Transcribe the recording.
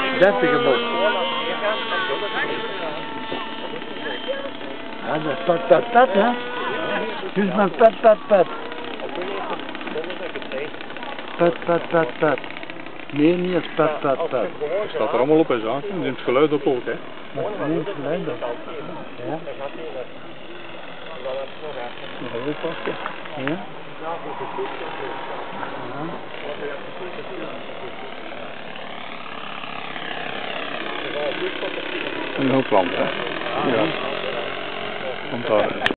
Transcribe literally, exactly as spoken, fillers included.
Deftige bot. Ja, dat is pet, pet, pet, hè? Dus maar pet, pet, pet. Pet, pet, pet, pet. Nee, niet eens pet, pet, pet. Het staat er allemaal op in zaken, neemt het geluid op ook, hè? Neemt het geluid op. Ja. Nog even pakken. Ja. Ja. Een heel plan, hè? Ja. Want daar